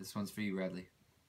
This one's for you, Radley.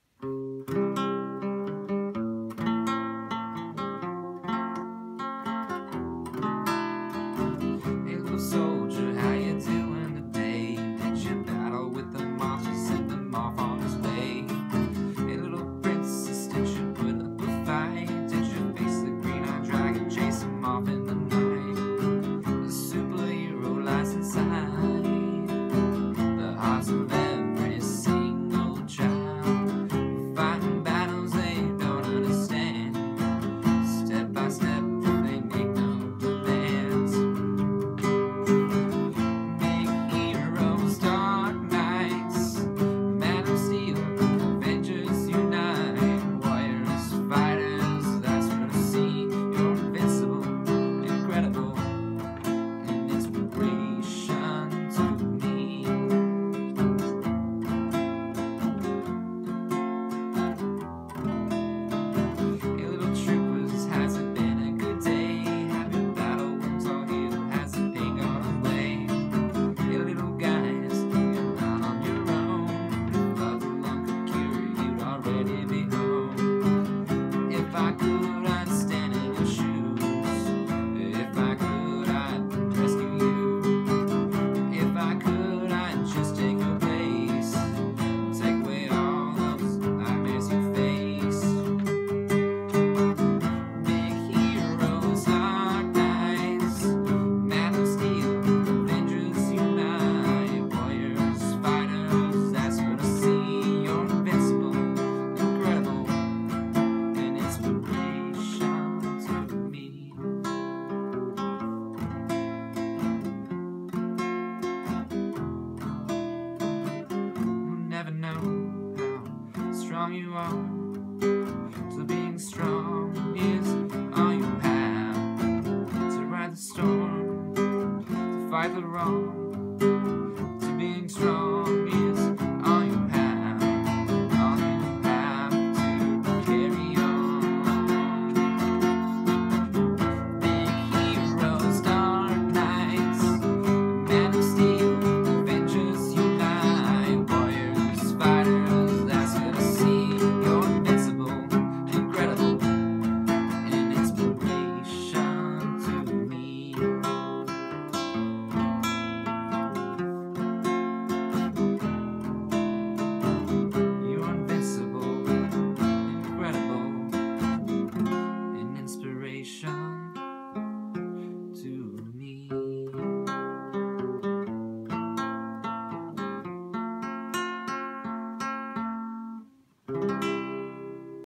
Hey little soldier, how you doing today? Did you battle with the monsters, send them off on his way? Hey little princess, did you put up a fight? Did you face the green-eyed dragon, chase him off in the night? The superhero lies inside the hearts of every single child, fighting battles they don't understand. Step by step, they make no demands. Big heroes, dark knights, Man of Steel, Avengers unite, warriors, fighters, that's what I see. You're invincible, incredible, an inspiration to me. Hey little troopers, has it been a good day? Have your battle wounds all healed? Has the pain gone away? Hey little guys, you're not on your own. If love alone could cure you, you'd already be home. If I could, I'd stand in your shoes. If I could, I'd rescue you. If I could, I'd just take your place, take away all those nightmares you face. Big heroes, dark knights, Man of Steel, Avengers unite, warriors, fighters, that's what I see. You're invincible, incredible, an inspiration to me. You'll never know how strong you are, till being strong is all you have. To ride the storm, to fight the wrong,